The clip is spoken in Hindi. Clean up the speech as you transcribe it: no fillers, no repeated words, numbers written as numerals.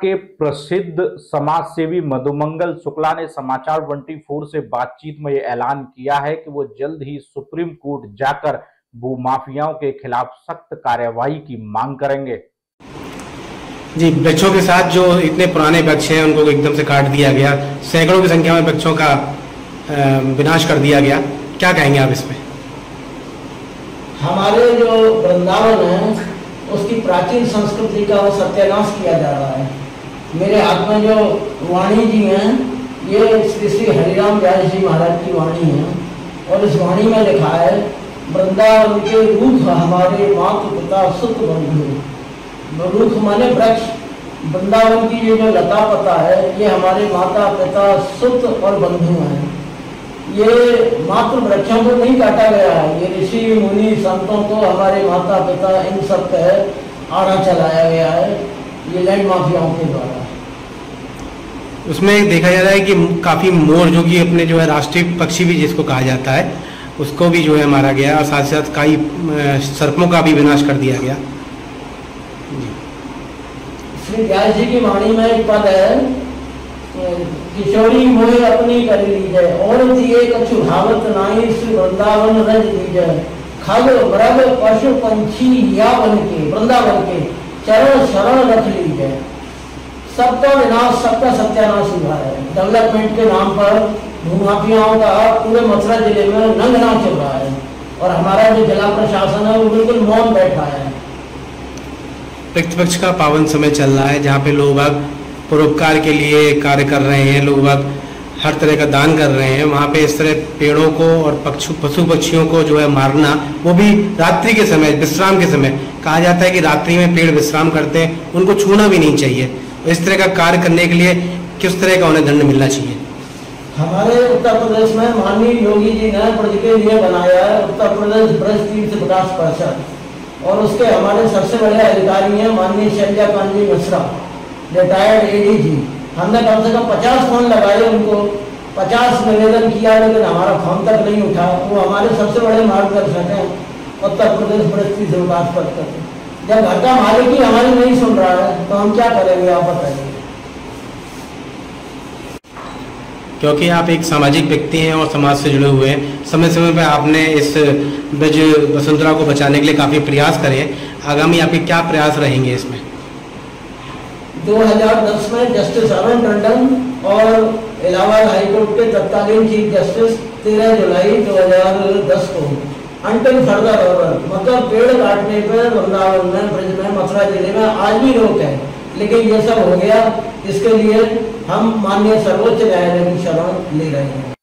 के प्रसिद्ध समाजसेवी मधुमंगल शुक्ला ने समाचार 24 से बातचीत में यह ऐलान किया है कि वो जल्द ही सुप्रीम कोर्ट जाकर भूमाफियाओं के खिलाफ सख्त कार्यवाही की मांग करेंगे। जी, वृक्षों के साथ जो इतने पुराने वृक्ष हैं उनको एकदम से काट दिया गया, सैकड़ों की संख्या में वृक्षों का विनाश कर दिया गया, क्या कहेंगे आप इसमें? हमारे जो वृंदावन है उसकी प्राचीन संस्कृति का वो सत्यानाश किया जा रहा है। मेरे हाथ में जो वाणी जी हैं ये श्री श्री हरिराम व्यास जी महाराज की वाणी है और इस वाणी में लिखा है, वृंदावन के रूख हमारे मातु पिता सुत बंधु। रूख माने वृक्ष, वृंदावन की ये जो लता पता है ये हमारे माता पिता सुत और बंधु हैं। ये मात्र वृक्षों को नहीं काटा गया है, ये ऋषि मुनि संतों को, हमारे माता पिता, इन सब का आड़ा चलाया गया है ये लैंड माफियाओं के द्वारा। उसमें देखा जा रहा है कि काफी मोर, जो कि अपने जो है राष्ट्रीय पक्षी भी जिसको कहा जाता है, उसको भी जो है मारा गया और साथ साथ कई सर्पों का भी विनाश कर दिया गया। श्री व्यास जी की वाणी में एक पद है, किशोरी मोहे अपनी कर लीजिए और दिए कछु भावत नाई श्री वृंदावन रज लीजिए। खग मृग पशु पंछी या बन के वृंदावन के चरण शरण रख लीजिए। सबका विनाश, सबका सत्यानाश हुआ है। डेवलपमेंट के नाम पर भूमाफियाओं का पूरे मथुरा जिले में नंगनाच चल रहा है और हमारा जो जिला प्रशासन है वो बिल्कुल मौन बैठा है। पितृपक्ष का पावन समय चल रहा है जहाँ पे लोग परोपकार के लिए कार्य कर रहे हैं, लोग हर तरह का दान कर रहे हैं। वहाँ पे इस तरह पेड़ों को और पशु पक्षियों को जो है मारना, वो भी रात्रि के समय, विश्राम के समय, कहा जाता है कि रात्रि में पेड़ विश्राम करते हैं, उनको छूना भी नहीं चाहिए। इस तरह का कार्य करने के लिए किस तरह का उन्हें दंड मिलना चाहिए? हमारे उत्तर प्रदेश में माननीय योगी जी ने ब्रज के लिए बनाया है उत्तर प्रदेश ब्रज तीर्थ विकास परिषद और उसके हमारे सबसे बड़े अधिकारी हैं माननीय शैलजा कांजी मिश्रा, रिटायर्ड एडीजी। हमने कम से कम 50 फोन लगाए उनको, 50 निवेदन किया लेकिन हमारा फोन तक नहीं उठा। वो हमारे सबसे बड़े मार्गदर्शक हैं उत्तर प्रदेश ब्रज तीर्थ विकास परिषद। जब घर का मालिक ही हमारी नहीं सुन रहा है तो हम क्या करेंगे, आप बताइए। क्योंकि आप एक सामाजिक व्यक्ति हैं और समाज से जुड़े हुए हैं, समय समय पर आपने इस ब्रज वसुंधरा को बचाने के लिए काफ़ी प्रयास करे। आगामी आपके क्या प्रयास रहेंगे इसमें? 2010 में जस्टिस अरुण टंडन और इलाहाबाद हाईकोर्ट के तत्कालीन चीफ जस्टिस 13 जुलाई 2010 को अंटिल फर्दर ऑर्डर, मतलब पेड़ काटने पर वृंदावन में, ब्रज में, मथुरा जिले में आज भी रोक है, लेकिन ये सब हो गया। इसके लिए हम माननीय सर्वोच्च न्यायालय की शरण ले रहे हैं।